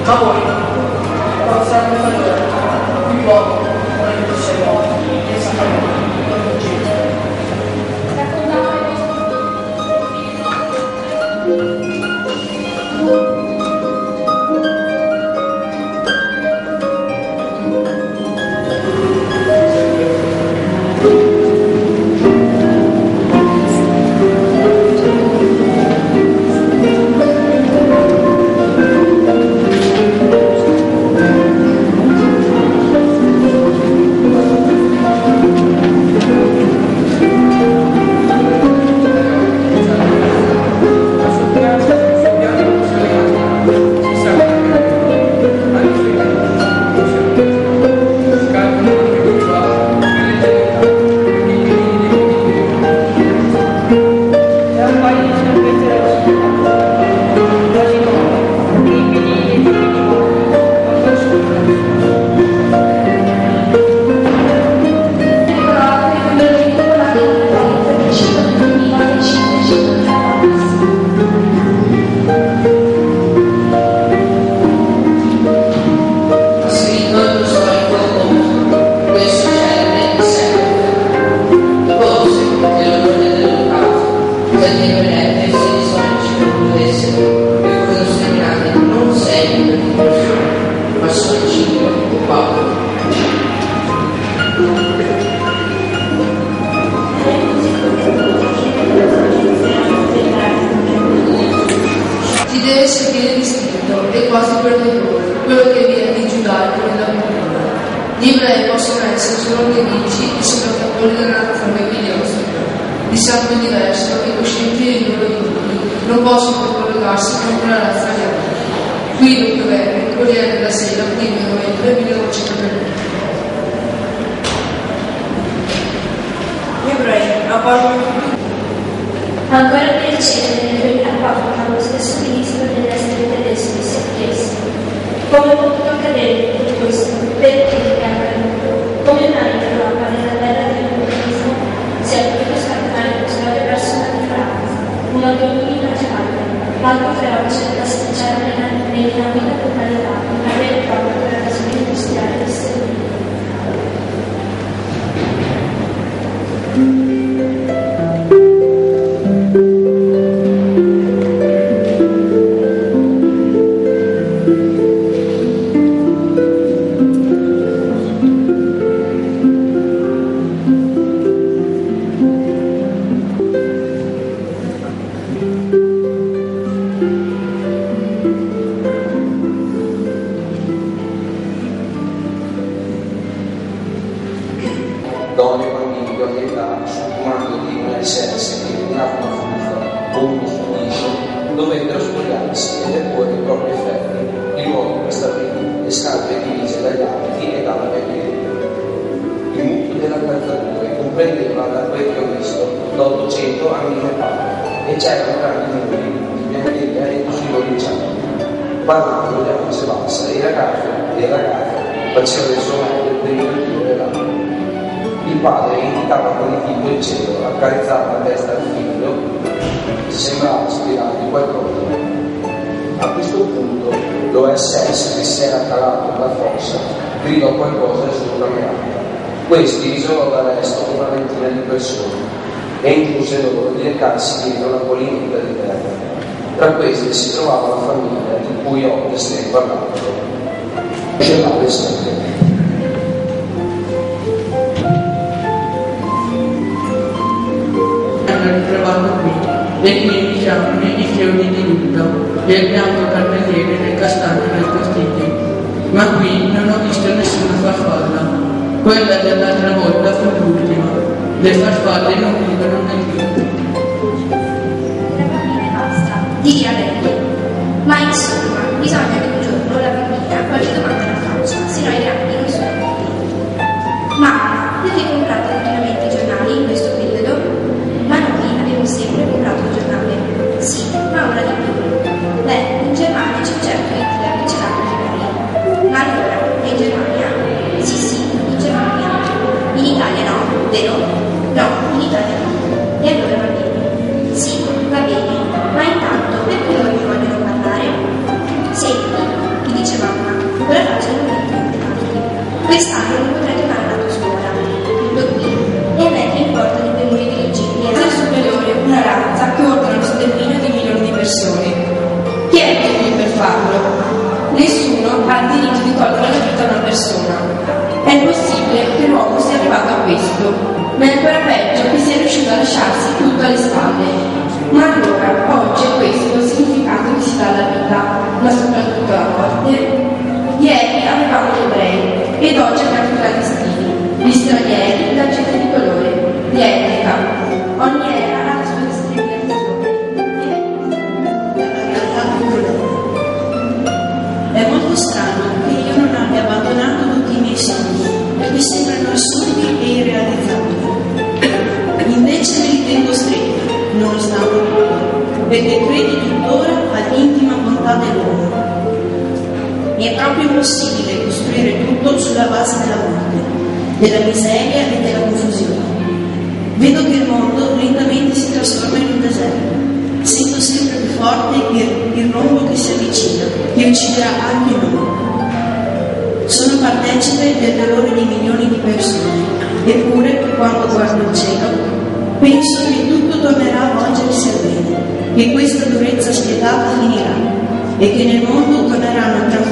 Ma voi, quando saranno maggiori, più uomo, vorrete essere morti, e sapete, non gente. Gli ebrei possono essere solo nemici e sopportatori della natura invidiosa, di sangue diverso e coscienti dei loro diritti, non possono collegarsi con la razza ariana. Qui lo governo, Corriere della Sera, 1 novembre 1931. Gli ebrei appartengono ancora più recente nel 2004 lo stesso ministro degli esteri tedesco si è chiesto come è potuto accadere tutto questo, perché è accaduto, come mai l'Europa nella terra del comunismo si è potuto scatenare questo verso una differenza, un'autonomia immaginabile, l'altro feroce da spicciare nell'inamita totalità, avere proprio per la ragione industriale del servizio. Donne e bambini di ogni età, sul comando di una SS che entrava una fuffa o uno stupisce, dovettero spogliarsi e deporre i propri effetti, in modo che stabilì le scarpe divise dagli abiti e dalla vecchieria. Il mutuo della calzatura comprendeva, da quel che ho visto, da 800 a 1000 palle e c'erano grandi numeri di biancheria e così linciati. Parlando di voce bassa, i ragazzi e le ragazze facevano il suo meglio per invertire l'acqua. Il padre indicava con il dito il cielo, accarezzava la testa al figlio, sembrava ispirato di qualcosa. A questo punto l'OSS che si era calato nella fossa gridò qualcosa su una mirata. Questi isolò dall'est una ventina di persone e incluse loro di recarsi dietro la collinetta di terra. Tra questi si trovava la famiglia di cui ho testé parlato. Celare sempre. Ritrovato qui e qui siamo i fiori di luglio e il bianco carmeliere nel castagno del Castigli, ma qui non ho visto nessuna farfalla. Quella dell'altra volta fu l'ultima. Le farfalle non vivono nel vento. La bambina basta, digli a lei. Ma insomma, bisogna che un giorno la bambina qualche domanda la faccia, se no i grandi non sono convinti. Ma perché comprate continuamente i giornali in questo periodo? Ma noi abbiamo sempre comprato il giornale. Sì, ma ora di più. Beh, in Germania c'è un certo Hitler che ce l'ha con i libri. Ma allora, in Germania? Sì, sì, in Germania. In Italia no, vero? No, in Italia no. E allora va bene. Sì, va bene. Ma intanto, perché loro vi vogliono parlare? Senti, quest'anno non potrai tornare alla tua scuola. Tutto qui. E a me che importa di quei muri grigi? Alla superiore, una razza che ordina lo sterminio di milioni di persone. Chi è qui per farlo? Nessuno ha il diritto di togliere la vita a una persona. È possibile che l'uomo sia arrivato a questo, ma è ancora peggio che sia riuscito a lasciarsi tutto alle spalle. Ma allora, oggi è questo il significato che si dà alla vita, ma soprattutto alla morte? Ieri avevamo gli ebrei ed oggi abbiamo i clandestini, gli stranieri, la gente di colore, di etnica. Ogni era ha la sua discriminazione. È molto strano che io non abbia abbandonato tutti i miei sogni, perché sembrano assurdi e irrealizzabili. Invece me li tengo stretti, nonostante tutto, perché credo tuttora all'intima bontà dell'uomo. Mi è proprio impossibile costruire tutto sulla base della morte, della miseria e della confusione. Vedo che il mondo lentamente si trasforma in un deserto. Sento sempre più forte il rombo che si avvicina, che ucciderà anche noi. Sono partecipe del dolore di milioni di persone, eppure, quando guardo il cielo, penso che tutto tornerà a volgersi al bene, che questa durezza spietata finirà e che nel mondo torneranno a